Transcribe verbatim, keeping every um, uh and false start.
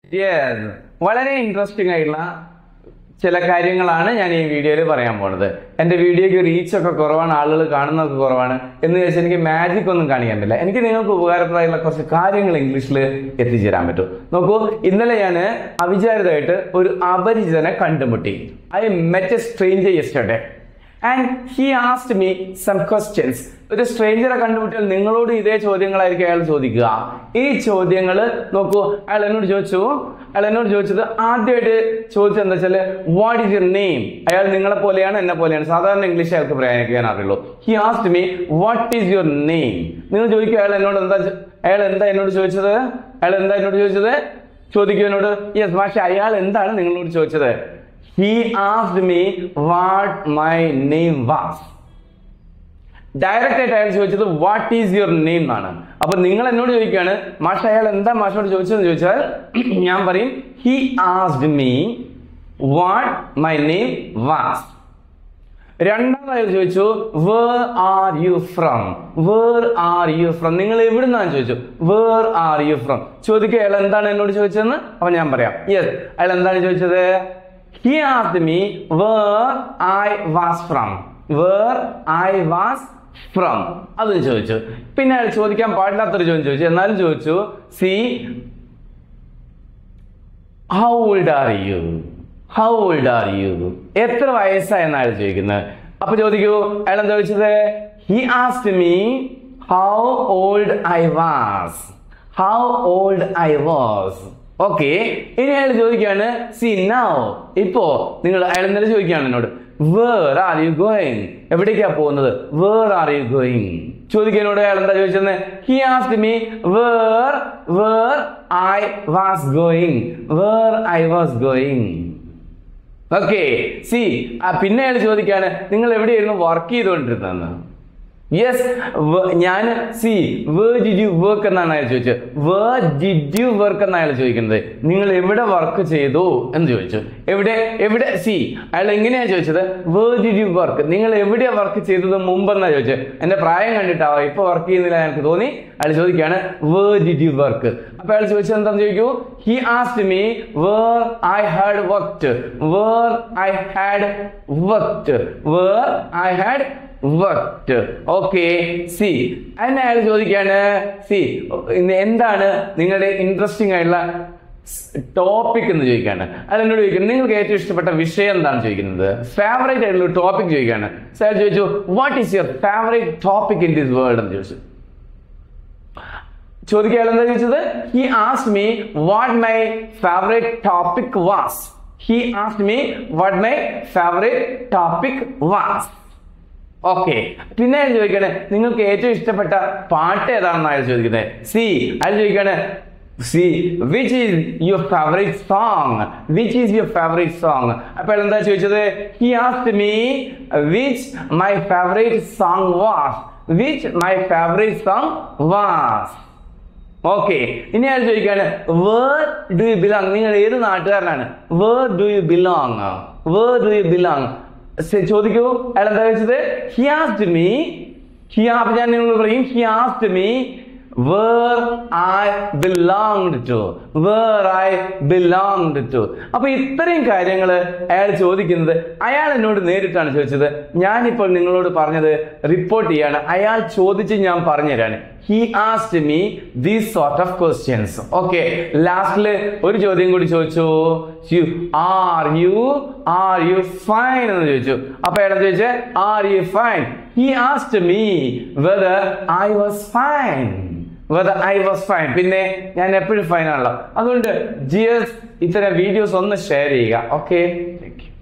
Yes. വളരെ interesting ആയിട്ടുള്ള ചില കാര്യങ്ങളാണ് ഞാൻ ഈ വീഡിയോയിൽ പറയാൻ പോകുന്നത്. എൻ്റെ വീഡിയോയ്ക്ക് റീച്ച് ഒക്കെ കുറവാണ്, ആളുകൾ കാണുന്നതൊക്കെ കുറവാണ് എന്ന് വെച്ചാൽ എനിക്ക് മാജിക് ഒന്നും കാണിക്കാൻ പറ്റില്ല. എനിക്ക് നിങ്ങൾക്ക് ഉപകാരപ്രദമായിട്ടുള്ള കുറച്ച് കാര്യങ്ങൾ ഇംഗ്ലീഷിൽ എത്തിച്ചേരാൻ പറ്റും. നോക്കൂ, ഇന്നലെ ഞാൻ അവിചാരിതമായിട്ട് ഒരു അപരിചിതനെ കണ്ടുമുട്ടി. I met a stranger yesterday and he asked me some questions. ഒരു സ്ട്രേഞ്ചറെ കണ്ടുമുട്ടിയാൽ നിങ്ങളോട് ഇതേ ചോദ്യങ്ങളായിരിക്കും അയാൾ ചോദിക്കുക. ഈ ചോദ്യങ്ങൾ നോക്കൂ, അയാൾ എന്നോട് ചോദിച്ചു അയാൾ എന്നോട് ചോദിച്ചത് ആദ്യമായിട്ട് ചോദിച്ചത് എന്താ വെച്ചാൽ വാട്ട് ഈസ് യുവർ നെയിം. അയാൾ നിങ്ങളെ പോലെയാണ് എന്നെ പോലെയാണ്, സാധാരണ ഇംഗ്ലീഷ് അയാൾക്ക് പ്രയാണിക്കാൻ അറിയുള്ളൂ. He asked me what is your name. നിങ്ങൾ ചോദിക്കുക അയാൾ എന്നോട് എന്താ അയാൾ എന്താ എന്നോട് ചോദിച്ചത് അയാൾ എന്താ എന്നോട് ചോദിച്ചത് ചോദിക്കും എന്നോട്. യെസ്, പക്ഷെ അയാൾ എന്താണ് നിങ്ങളോട് ചോദിച്ചത്? He asked me what my name was. Direct ആയിട്ട് അയാൾ ചോദിച്ചത് വാട്ട് ഈസ് യുവർ നെയിം എന്നാണ്. അപ്പൊ നിങ്ങൾ എന്നോട് ചോദിക്കുകയാണ് മാഷ അയാൾ എന്താ മാഷോട് ചോദിച്ചതെന്ന് ചോദിച്ചാൽ ഞാൻ പറയും he asked me what my name was. രണ്ടാമത് അയാൾ ചോദിച്ചു where are you from. where are you from, നിങ്ങൾ എവിടുന്നാണ് ചോദിച്ചു. where are you from ചോദിക്കുക അയാൾ എന്താണ് എന്നോട് ചോദിച്ചതെന്ന്. അപ്പൊ ഞാൻ പറയാം യെസ്, അയാൾ എന്താണ് ചോദിച്ചത്? He asked me where I was from. where I was from അതും ചോദിച്ചു. പിന്നെ അയാൾ ചോദിക്കാൻ പാടില്ലാത്തൊരു ചോദ്യം ചോദിച്ചു, എന്നാലും ചോദിച്ചു see how old are you. how old are you, എത്ര വയസ്സായെന്ന് അയാൾ ചോദിക്കുന്നത്. അപ്പൊ ചോദിക്കൂ അയാൾ എന്താ ചോദിച്ചത്? He asked me how old I was. how old I was. Okay, ഇനി അയാൾ ചോദിക്കുകയാണ് സി നൗ, ഇപ്പോ നിങ്ങൾ അയാൾ ഇന്നലെ ചോദിക്കുകയാണ് എന്നോട് വേർ ആർ യു ഗോയിങ്, എവിടേക്കാ പോകുന്നത്? വേർ ആർ യു ഗോയിങ് ചോദിക്കുന്നോട് അയാൾ എന്താ ചോദിച്ചത്? He asked me where where I was going. Where I was going. Okay, see പിന്നെ അയാൾ ചോദിക്കുകയാണ് നിങ്ങൾ എവിടെയായിരുന്നു വർക്ക് ചെയ്തുകൊണ്ടിരുന്നതെന്ന്. യെസ്, ഞാൻ see where did you work എന്നാണ് അയാൾ ചോദിച്ചത്. വേർ ഡിഡ് യു വർക്ക് എന്നാണ് അയാൾ ചോദിക്കുന്നത്. നിങ്ങൾ എവിടെ വർക്ക് ചെയ്തു എന്ന് ചോദിച്ചു. എവിടെ എവിടെ സി അയാൾ എങ്ങനെയാ ചോദിച്ചത്? വേർ ഡിഡ് യു വർക്ക്, നിങ്ങൾ എവിടെയാ വർക്ക് ചെയ്തത് മുമ്പെന്നാ ചോദിച്ചത്. എന്റെ പ്രായം കണ്ടിട്ടാവാ ഇപ്പൊ വർക്ക് ചെയ്യുന്നില്ല എനിക്ക് തോന്നി. അയാൾ ചോദിക്കുകയാണ് വേർ ഡിഡ് യു വർക്ക്. അപ്പൊ അയാൾ ചോദിച്ചത് എന്താന്ന് ചോദിക്കൂ. He asked me where I had worked. Where I had worked. Where I had worked. Okay, see and അയാൾ ചോദിക്കുകയാണ് സി എന്താണ് നിങ്ങളുടെ ഇൻട്രസ്റ്റിംഗ് ആയിട്ടുള്ള ടോപ്പിക് എന്ന് ചോദിക്കുകയാണ്. അയാൾ എന്നോട് ചോദിക്കുന്നത് നിങ്ങൾക്ക് ഏറ്റവും ഇഷ്ടപ്പെട്ട വിഷയം എന്താണ് ചോദിക്കുന്നത്. ഫേവറേറ്റ് ആയിട്ടുള്ള ടോപ്പിക് ചോദിക്കുകയാണ്. അയാൾ ചോദിച്ചു what is your favourite topic in this world എന്ന് ചോദിച്ചു. ചോദിക്കുക അയാൾ എന്താ ചോദിച്ചത്? He asked me what my favourite topic was. He asked me what my favourite topic was. Okay, പിന്നെ അയാൾ ചോദിക്കണേ നിങ്ങൾക്ക് ഏറ്റവും ഇഷ്ടപ്പെട്ട പാട്ട് ഏതാണെന്ന് അയാൾ ചോദിക്കുന്നത്. സി അയാൾ ചോദിക്കാണ് see which is your favourite song. Which is your favourite song. അപ്പൊ അയാൾ എന്താ ചോദിച്ചത്? He asked me which my favourite song was. Which my favourite song was. Okay, ഇനി അയാൾ ചോദിക്കാണ് വേർ ഡു യു ബിലോങ്, നിങ്ങൾ ഏത് നാട്ടുകാരനാണ്? Where do you belong. Where do you belong ചോദിക്കൂ അയാൾ എന്താ ചോദിച്ചത്? ഹി ആസ്ക്ഡ് മീ ഹി അപ്പൊ ഞാൻ നിങ്ങളോട് പറയും he asked me where I belonged to. Where I belonged to. അപ്പൊ ഇത്രയും കാര്യങ്ങൾ അയാൾ ചോദിക്കുന്നത് അയാൾ എന്നോട് നേരിട്ടാണ് ചോദിച്ചത്. ഞാനിപ്പോൾ നിങ്ങളോട് പറഞ്ഞത് റിപ്പോർട്ട് ചെയ്യാണ്. അയാൾ ചോദിച്ച് ഞാൻ പറഞ്ഞുതരാണ്. He asked me these sort of questions. Okay, ലാസ്റ്റില് ഒരു ചോദ്യം കൂടി ചോദിച്ചു. Are you are you fine എന്ന് ചോദിച്ചു. അപ്പൊ അയാൾ ചോദിച്ചേ are you fine. He asked me whether I was fine. whether I was fine. പിന്നെ ഞാൻ എപ്പോഴും ഫൈൻ ആണല്ലോ. അതുകൊണ്ട് ജിഎസ് ഇത്തരം വീഡിയോസ് ഒന്ന് ഷെയർ ചെയ്യുക. Okay, thank U.